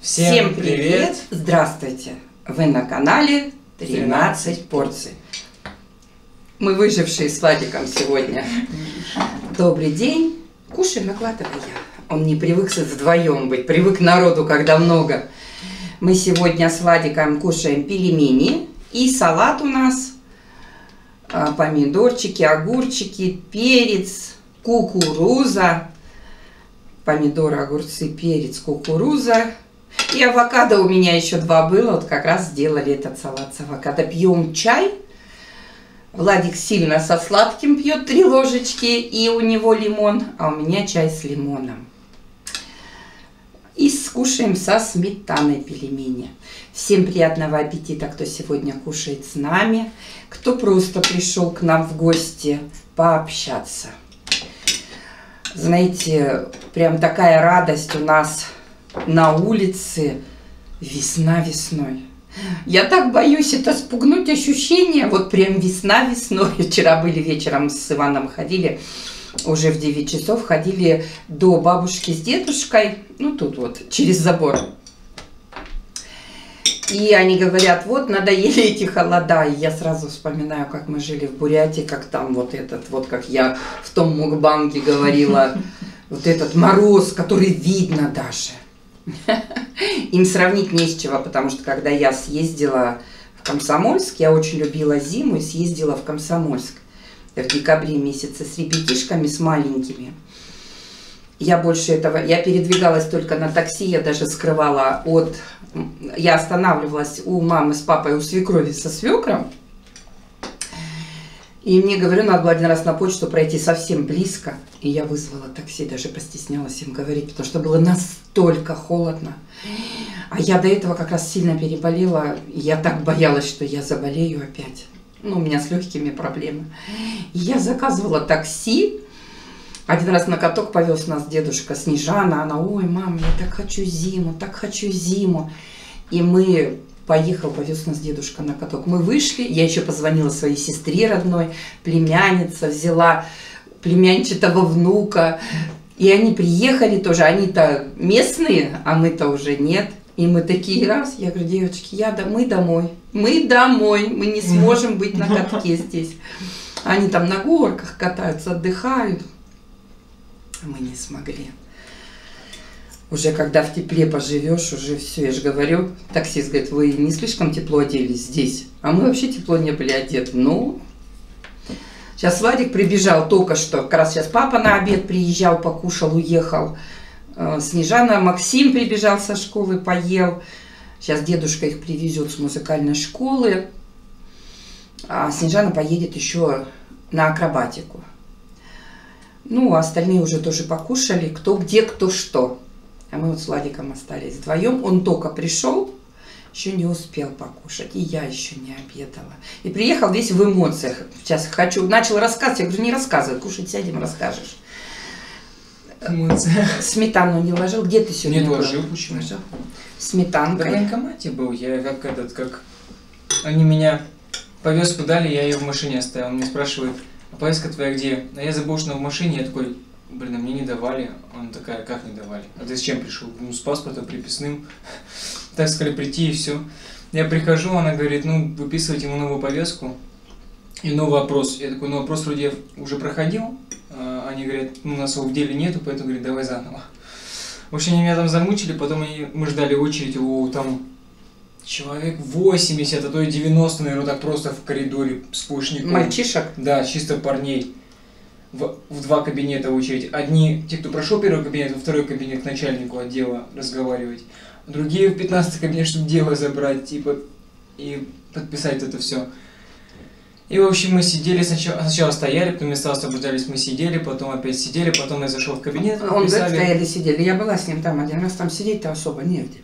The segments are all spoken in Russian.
Всем привет! Здравствуйте! Вы на канале 13 порций. Мы выжившие с Владиком сегодня. Добрый день! Кушай, накладывай я. Он не привык вдвоем быть, привык к народу, когда много. Мы сегодня с Владиком кушаем пельмени и салат у нас. Помидорчики, огурчики, перец, кукуруза. Помидоры, огурцы, перец, кукуруза. И авокадо у меня еще два было. Вот как раз сделали этот салат с авокадо. Пьем чай. Владик сильно со сладким пьет 3 ложечки. И у него лимон. А у меня чай с лимоном. И скушаем со сметаной пельмени. Всем приятного аппетита, кто сегодня кушает с нами. Кто просто пришел к нам в гости пообщаться. Знаете, прям такая радость у нас на улице. Весна весной. Я так боюсь это спугнуть ощущение. Вот прям весна весной. Вчера были вечером с Иваном ходили. Уже в 9 часов ходили до бабушки с дедушкой. Ну тут вот, через забор. И они говорят, вот надоели эти холода. И я сразу вспоминаю, как мы жили в Бурятии, как там вот этот, вот как я в том мукбанге говорила, вот этот мороз, который видно даже. Им сравнить не с чего, потому что когда я съездила в Комсомольск, я очень любила зиму и съездила в Комсомольск в декабре месяце с ребятишками, с маленькими. Я больше этого, я передвигалась только на такси, я даже скрывала от... Я останавливалась у мамы с папой, у свекрови со свекром. И мне, говорю, надо было один раз на почту пройти совсем близко. И я вызвала такси, даже постеснялась им говорить, потому что было настолько холодно. А я до этого как раз сильно переболела. И я так боялась, что я заболею опять. Ну, у меня с легкими проблемы. И я заказывала такси. Один раз на каток повез нас дедушка Снежана. Она, ой, мам, я так хочу зиму, так хочу зиму. И мы... Поехал, повез нас дедушка на каток. Мы вышли, я еще позвонила своей сестре родной, племянница, взяла племянчатого внука. И они приехали тоже, они-то местные, а мы-то уже нет. И мы такие раз, я говорю, девочки, мы домой, мы не сможем быть на катке здесь. Они там на горках катаются, отдыхают. А мы не смогли. Уже когда в тепле поживешь, уже все, я же говорю, таксист говорит, вы не слишком тепло оделись здесь, а мы вообще тепло не были одеты. Ну, сейчас Владик прибежал только что, как раз сейчас папа на обед приезжал, покушал, уехал. Снежана, Максим прибежал со школы, поел. Сейчас дедушка их привезет с музыкальной школы, а Снежана поедет еще на акробатику. Ну, а остальные уже тоже покушали, кто где, кто что. А мы вот с Владиком остались вдвоем. Он только пришел, еще не успел покушать. И я еще не обедала. И приехал весь в эмоциях. Сейчас начал рассказывать. Я говорю, не рассказывай, кушать сядем, расскажешь. Эмоции. Сметану не ложил. Где ты сегодня Нет, был? ложил, почему? Сметанкой. В военкомате был. Я как они меня повестку дали, я ее в машине оставил. Он мне спрашивает, а повестка твоя где? А я забыл, что она в машине. Я такой... Блин, а мне не давали. Она такая, как не давали? А ты с чем пришел? Ну, с паспортом приписным. Так сказали, прийти и все. Я прихожу, она говорит, ну, выписывать ему новую повестку и новый опрос. Я такой, ну, опрос вроде я уже проходил. Они говорят, ну, у нас его в деле нету, поэтому, говорит, давай заново. В общем, они меня там замучили, потом мы ждали очередь, там человек 80, а то и 90, наверное, так просто в коридоре сплошняком. Мальчишек? Да, чисто парней. В 2 кабинета очередь. Одни, те, кто прошел первый кабинет, во второй кабинет к начальнику отдела разговаривать. Другие в 15 кабинет, чтобы дело забрать, типа, и подписать это все. И, в общем, мы сидели, сначала стояли, потом места освобождались, мы сидели, потом опять сидели, потом я зашел в кабинет. Он стояли, сидели. Я была с ним там один раз, там сидеть-то особо негде.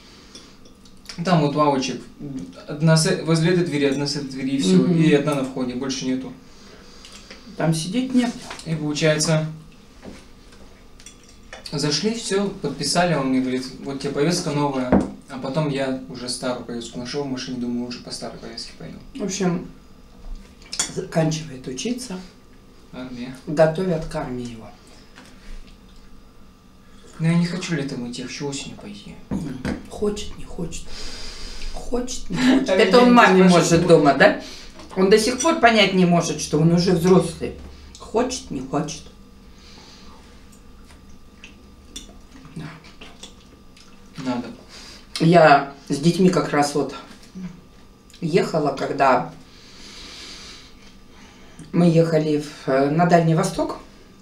Там вот лавочек. Одна возле этой двери, одна с этой двери, и все. И одна на входе, больше нету. Там сидеть нет. И получается, зашли, все, подписали, он мне говорит, вот тебе повестка новая, а потом я уже старую повестку нашел в машине, думаю, лучше по старой повестке пойду. В общем, заканчивает учиться, армия. Готовят к армии его. Но я не хочу летом идти, я хочу осенью пойти. хочет, не хочет. Хочет, не хочет. А Это меня он маме спрашивают, может дома, да? Он до сих пор понять не может, что он уже взрослый. Хочет, не хочет. Да. Надо. Я с детьми как раз вот ехала, когда мы ехали на Дальний Восток.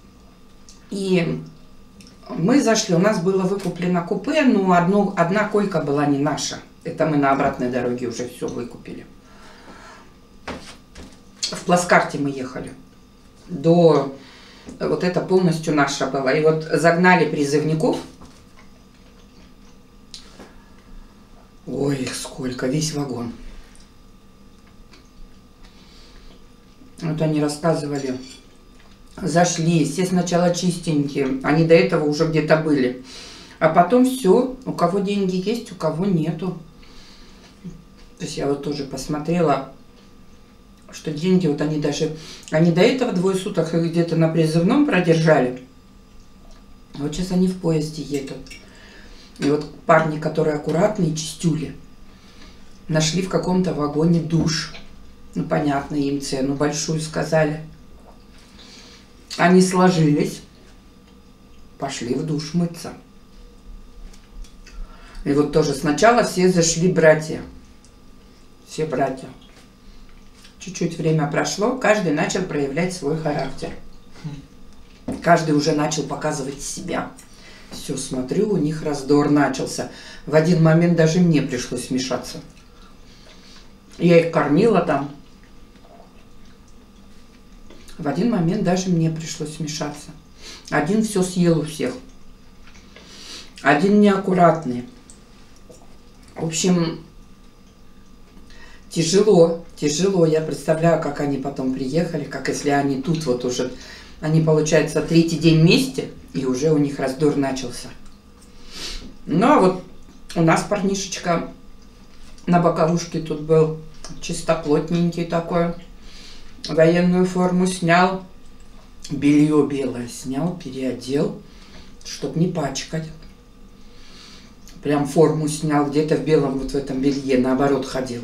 И мы зашли, у нас было выкуплено купе, но одна койка была не наша. Это мы на обратной дороге уже все выкупили. В плацкарте мы ехали. Вот это полностью наша была. И вот загнали призывников. Ой, их сколько, весь вагон. Вот они рассказывали. Зашли, все сначала чистенькие, они до этого уже где-то были. А потом все, у кого деньги есть, у кого нету. То есть я вот тоже посмотрела, что деньги, вот они до этого 2 суток их где-то на призывном продержали. А вот сейчас они в поезде едут. И вот парни, которые аккуратные, чистюли, нашли в каком-то вагоне душ. Ну, понятно, им цену большую сказали. Они сложились, пошли в душ мыться. И вот тоже сначала все зашли братья. Все братья. Чуть-чуть время прошло, каждый начал проявлять свой характер. Каждый уже начал показывать себя. Все, смотрю, у них раздор начался. В один момент даже мне пришлось вмешаться. Я их кормила там. В один момент даже мне пришлось вмешаться. Один все съел у всех. Один неаккуратный. В общем, тяжело. Я представляю, как они потом приехали, как если они тут вот уже... Они, получается, 3-й день вместе, и уже у них раздор начался. Ну, а вот у нас парнишечка на боковушке тут был чистоплотненький такой. Военную форму снял, белье белое снял, переодел, чтобы не пачкать. Прям форму снял, где-то в белом вот в этом белье, наоборот, ходил.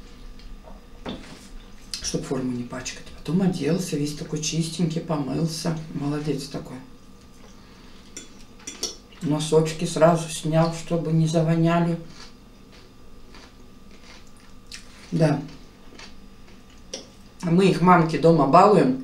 Чтобы форму не пачкать. Потом оделся, весь такой чистенький, помылся. Молодец такой. Носочки сразу снял, чтобы не завоняли. Да. Мы их мамки дома балуем.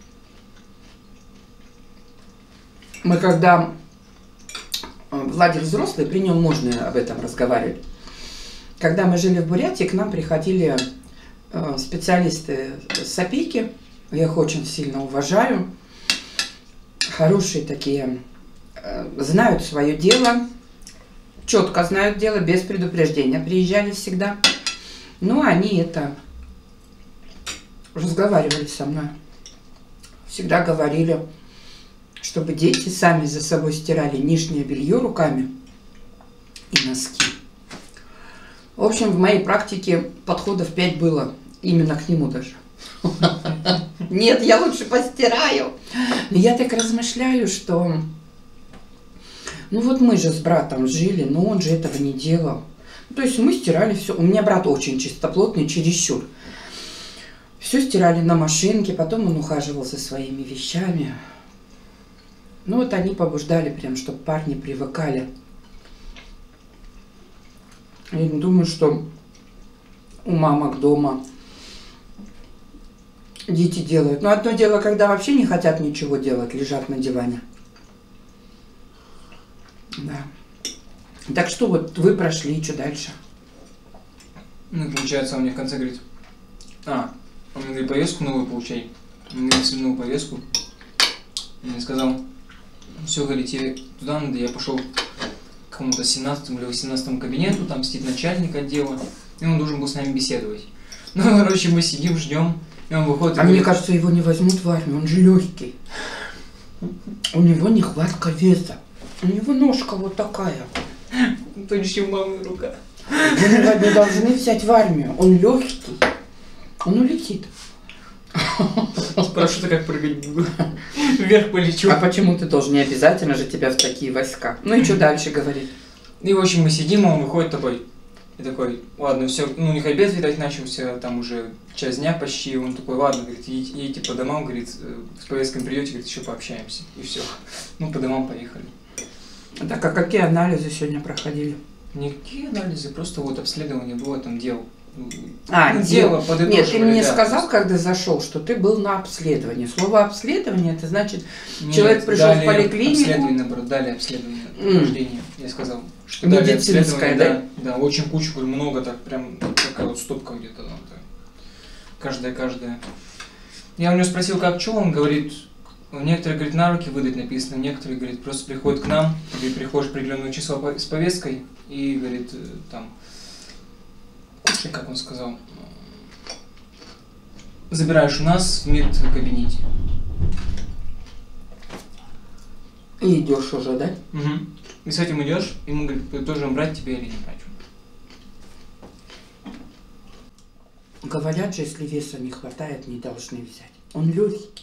Мы когда... Владик взрослый, при нем можно об этом разговаривать. Когда мы жили в Бурятии, к нам приходили специалисты с опеки. Я их очень сильно уважаю. Хорошие такие, знают свое дело, четко знают дело, без предупреждения приезжали всегда. Но они разговаривали со мной. Всегда говорили, чтобы дети сами за собой стирали нижнее белье руками и носки. В общем, в моей практике подходов 5 было, именно к нему даже. Нет, я лучше постираю. Но я так размышляю, что... Ну вот мы же с братом жили, но он же этого не делал. То есть мы стирали все. У меня брат очень чистоплотный, чересчур. Все стирали на машинке, потом он ухаживал за своими вещами. Ну вот они побуждали прям, чтобы парни привыкали. Я не думаю, что у мамок дома дети делают. Но одно дело, когда вообще не хотят ничего делать, лежат на диване. Да. Так что вот вы прошли, что дальше? Ну, получается, он мне в конце говорит, он мне говорит, повестку новую получай. Он мне написал новую повестку. Он мне сказал, все, говорит, тебе туда надо. Я пошел к какому-то 17 или 18 кабинету, там сидит начальник отдела, и он должен был с нами беседовать. Ну, короче, мы сидим, ждем, и он выходит и говорит, мне кажется, его не возьмут в армию, он же легкий. У него нехватка веса. У него ножка вот такая. Точно мамы рука. Его не должны взять в армию. Он легкий. Он улетит. Спрашиваю, как прыгать буду. Вверх полечу. А почему ты должен? Не обязательно же тебя в такие войска. Ну и что дальше говорить? И, в общем, мы сидим, он выходит такой, и такой, ладно, все, ну, у них обед, видать, начался, там уже час дня почти, он такой, ладно, говорит, едете по домам, говорит, с повесткой придете, говорит, еще пообщаемся, и все. Ну, по домам поехали. Так, а какие анализы сегодня проходили? Никакие анализы, просто вот обследование было, там дел. Дело подытоживали. Нет, ты мне да, сказал, когда зашел, что ты был на обследовании. Слово обследование, это значит, человек пришел в поликлинику. Обследование, наоборот, дали обследование рождения. Я сказал, что дали медицинское, обследование, да? Да, очень кучу, говорю, много, так прям такая вот стопка где-то. Да, каждая. Я у него спросил, как что, он говорит, некоторые, говорит, на руки выдать написано, некоторые, говорит, просто приходят к нам, ты приходишь в определенное число с повесткой и, говорит, там, кушай, как он сказал, забираешь у нас в медкабинете. И идешь уже, да? Угу. И с этим идешь, и ему говорит, тоже брать тебе или не брать. Говорят же, если веса не хватает, не должны взять. Он легкий.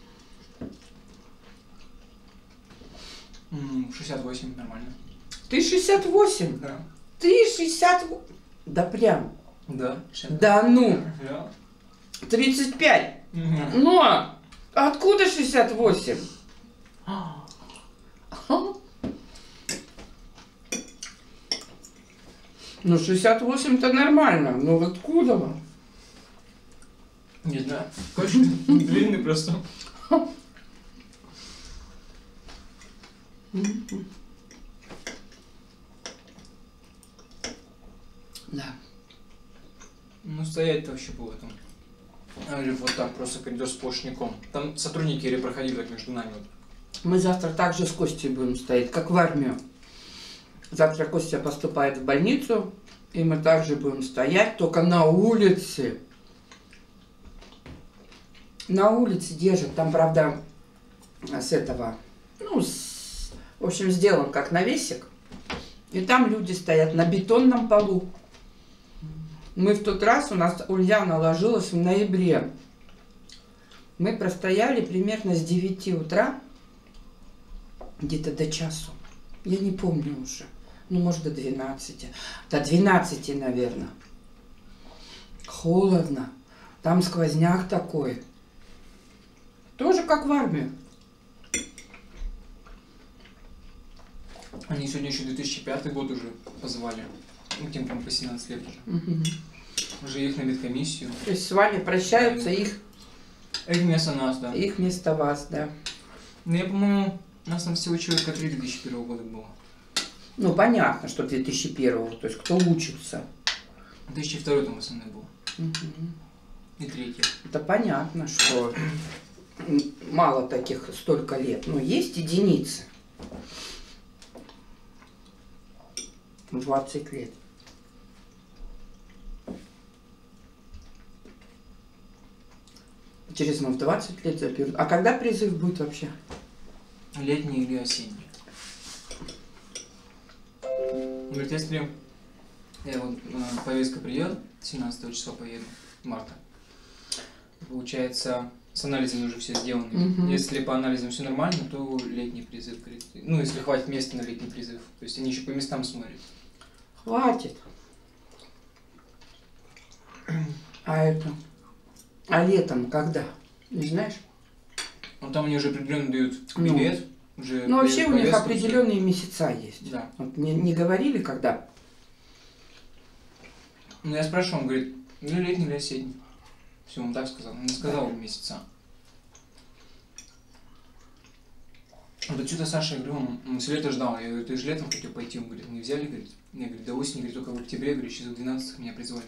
68 нормально. Ты 68? Да. Ты 68? Да прям. Да. Да ну. Да. 35. Угу. Но откуда 68? Ну 68-то нормально. Ну откуда вам? Не знаю. Точно. Длинный просто. Да. Ну, стоять-то вообще было там. Или вот так, просто коридор сплошняком. Там сотрудники или проходили так между нами. Вот. Мы завтра также с Костей будем стоять, как в армию. Завтра Костя поступает в больницу, и мы также будем стоять, только на улице. На улице держат. Там, правда, с этого, ну, в общем, сделан как навесик. И там люди стоят на бетонном полу. Мы в тот раз, у нас Ульяна ложилась в ноябре. Мы простояли примерно с 9 утра, где-то до часу. Я не помню уже. Ну, может, до 12. До 12, наверное. Холодно. Там сквозняк такой. Тоже как в армию. Они сегодня еще 2005 год уже позвали. Ну, тем, по 17 лет уже. Угу. Уже их на медкомиссию. То есть с вами прощаются их вместо нас, да. Их вместо вас, да. Ну, я, по-моему, у нас там всего человека 3 2001 года было. Ну, понятно, что 2001, то есть кто учится. 2002 там основной был. Угу. И 3. Это понятно, что мало таких столько лет. Но есть единицы. 20 лет. Интересно, в 20 лет заберут. А когда призыв будет вообще? Летний или осенний. Говорит, если вот, повестка придет, 17 числа поеду, марта, получается, с анализами уже все сделаны. Угу. Если по анализам все нормально, то летний призыв, говорит. Ну, если хватит места на летний призыв. То есть они еще по местам смотрят. Хватит. А летом когда? Не знаешь? Ну, там они уже определенно дают билет. Уже ну, вообще у них повестку, определенные месяца есть. Да. Вот не говорили, когда? Ну, я спрашиваю, он говорит, или летний, или осенний. Все, он так сказал. Он не сказал месяца. Вот что-то Саша, я говорю, он все лето ждал. Я говорю, ты же летом хотел пойти. Он говорит, не взяли, говорит. Я говорю, до осени, говорит, только в октябре, говорю, часов 12 меня призвали.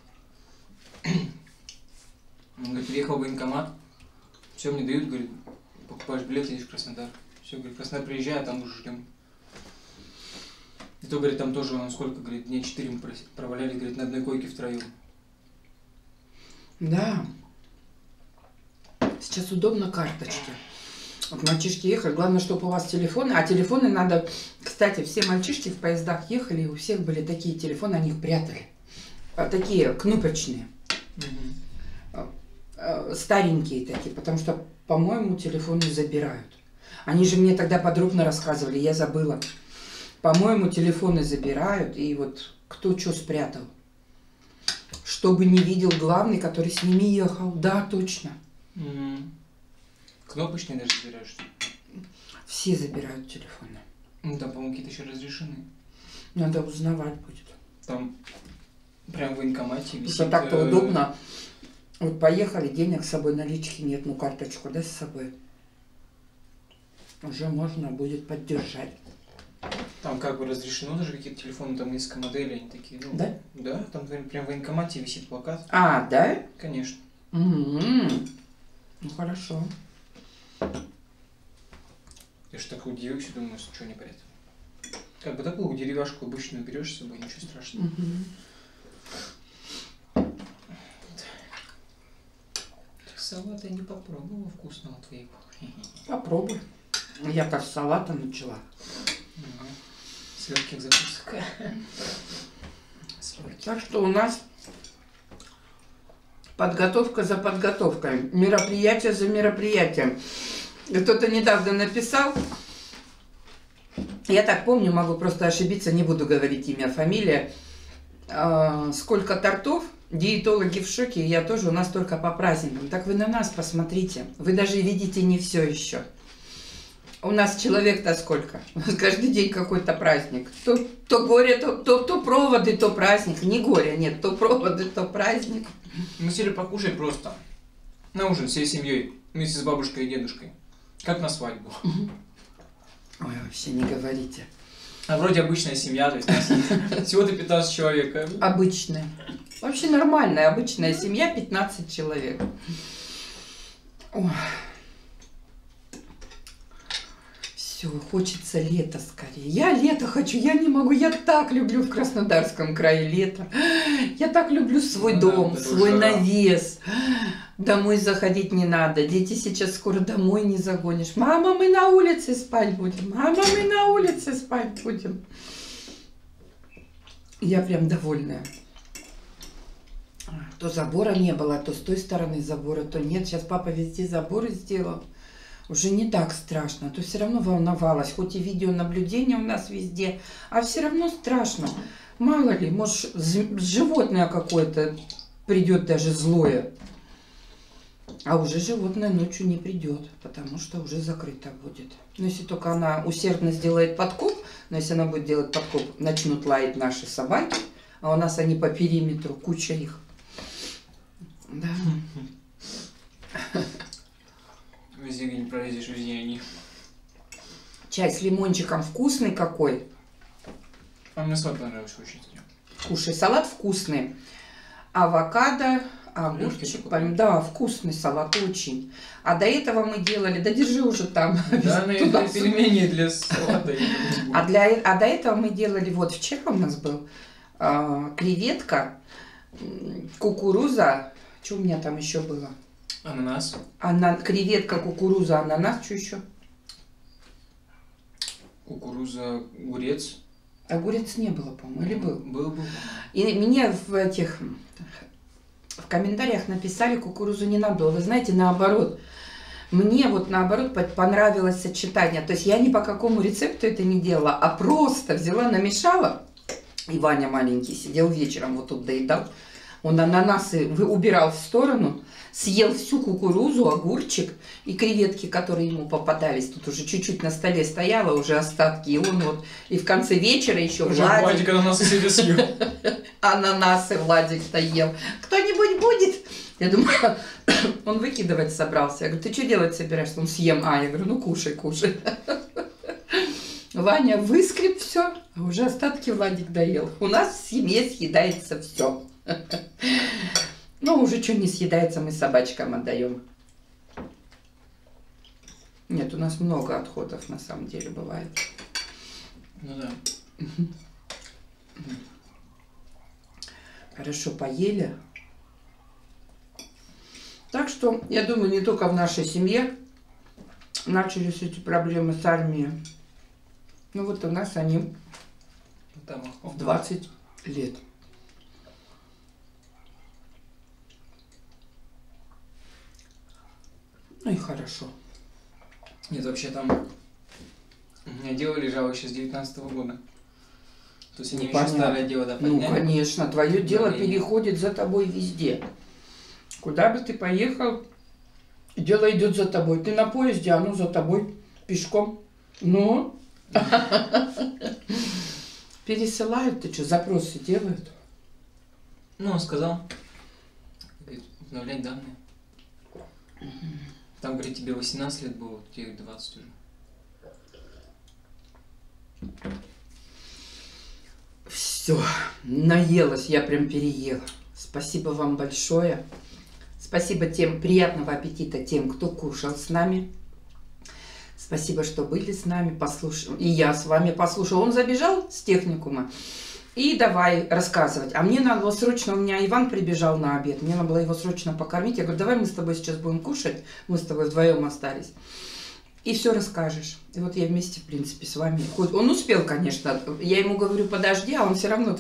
Он говорит, приехал в военкомат, все мне дают, говорит, покупаешь билет, едешь в Краснодар. Все, говорит, Краснодар приезжай, а там уже ждем. И то, говорит, там тоже, он сколько, говорит, дня 4 мы проваляли, говорит, на одной койке втроем. Да. Сейчас удобно карточки. Вот мальчишки ехали, главное, чтобы у вас телефоны, а телефоны надо, кстати, все мальчишки в поездах ехали, и у всех были такие телефоны, они их прятали. Такие кнопочные. Старенькие такие, потому что, по-моему, телефоны забирают. Они же мне тогда подробно рассказывали, я забыла. По-моему, телефоны забирают, и вот кто что спрятал. Чтобы не видел главный, который с ними ехал. Да, точно. Кнопочные даже забирают, что ли? Все забирают телефоны. Ну, там, по-моему, какие-то еще разрешены. Надо узнавать будет. Там прям в военкомате висит... Что так-то удобно. Вот поехали, денег с собой, налички нет, ну карточку, да, с собой. Уже можно будет поддержать. Там как бы разрешено даже какие-то телефоны, там несколько моделей, они такие, ну... Да? Да, там прям в военкомате висит плакат. А, да? Конечно. Ну хорошо. Я же так удивился, думаю, что не порядок. Как бы такую деревяшку обычную берешь с собой, ничего страшного. Салат я не попробовал вкусного твоего. Попробуй. Я-то с салата начала. С легких закусок. Так что у нас подготовка за подготовкой. Мероприятие за мероприятием. Кто-то недавно написал. Я так помню, могу просто ошибиться, не буду говорить имя, фамилия. Сколько тортов, диетологи в шоке, я тоже, у нас только по праздникам. Так вы на нас посмотрите, вы даже видите не все еще. У нас человек-то сколько? У нас каждый день какой-то праздник. То горе, то проводы, то праздник. Не горе, нет, то проводы, то праздник. Мы сели покушать просто. На ужин всей семьей, вместе с бабушкой и дедушкой. Как на свадьбу. Ой, вообще не говорите. А вроде обычная семья, то есть всего-то 15 человек. Обычная. Вообще нормальная, обычная семья, 15 человек. Ой. Все, хочется лето скорее. Я лето хочу, я не могу. Я так люблю в Краснодарском крае лето. Я так люблю свой дом, свой навес. Домой заходить не надо. Дети сейчас скоро домой не загонишь. Мама, мы на улице спать будем. Мама, мы на улице спать будем. Я прям довольная. То забора не было, то с той стороны забора, то нет. Сейчас папа везде заборы сделал. Уже не так страшно. То все равно волновалась. Хоть и видеонаблюдение у нас везде, а все равно страшно. Мало ли, может, животное какое-то придет даже злое. А уже животное ночью не придет, потому что уже закрыто будет. Но если только она усердно сделает подкоп, но если она будет делать подкоп, начнут лаять наши собаки, а у нас они по периметру, куча их. Да. Везде не пролезешь, везде они. Чай с лимончиком вкусный какой. А мне салат понравился очень. Кушай, салат вкусный. Авокадо, огурчик. Да, вкусный салат очень. А до этого мы делали, да держи уже там. Да, на пельмени для салата. А до этого мы делали, вот вчера у нас был креветка, кукуруза. Что у меня там еще было? Ананас. Креветка, кукуруза, ананас, что еще? Кукуруза, огурец. Огурец не было, по-моему, или был? Был. И мне в комментариях написали, кукурузу не надо было. Вы знаете, наоборот. Мне вот наоборот понравилось сочетание. То есть я ни по какому рецепту это не делала, а просто взяла, намешала. И Ваня маленький сидел вечером, вот тут доедал. Он ананасы убирал в сторону, съел всю кукурузу, огурчик и креветки, которые ему попадались. Тут уже чуть-чуть на столе стояло, уже остатки. И он вот, и в конце вечера еще Владик ананасы себе съел. Ананасы Владик-то ел. Кто-нибудь будет? Я думаю, он выкидывать собрался. Я говорю, ты что делать собираешься? Он съем. Я говорю, ну кушай. Ваня выскреб все, а уже остатки Владик доел. У нас в семье съедается все. Ну, уже что не съедается, мы собачкам отдаем. Нет, у нас много отходов на самом деле бывает. Ну да. Хорошо поели. Так что, я думаю, не только в нашей семье начались эти проблемы с армией. Ну вот у нас они в 20 лет. Ну и хорошо. Нет, вообще там У меня дело лежало еще с 19-го года. То есть они еще Понятно. старое дело, да, Ну, подняли. конечно, твое дело Давление. переходит за тобой везде. Куда бы ты поехал, дело идет за тобой. Ты на поезде, оно за тобой пешком. Ну, пересылают, ты что, запросы делают? Ну, он сказал, говорит, обновлять данные. Там, говорит, тебе 18 лет было, тебе 20 уже. Все, наелась, я прям переела. Спасибо вам большое. Спасибо тем, приятного аппетита тем, кто кушал с нами. Спасибо, что были с нами, послушал. И я с вами послушала. Он забежал с техникума и давай рассказывать. А мне надо было срочно, у меня Иван прибежал на обед, мне надо было его срочно покормить. Я говорю, давай мы с тобой сейчас будем кушать, мы с тобой вдвоем остались. И все расскажешь. И вот я вместе, в принципе, с вами. Хоть он успел, конечно. Я ему говорю, подожди, а он все равно...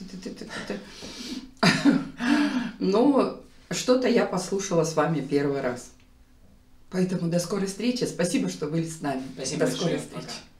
Но что-то я послушала с вами первый раз. Поэтому до скорой встречи. Спасибо, что были с нами. Спасибо до скорой большое. встречи. Пока.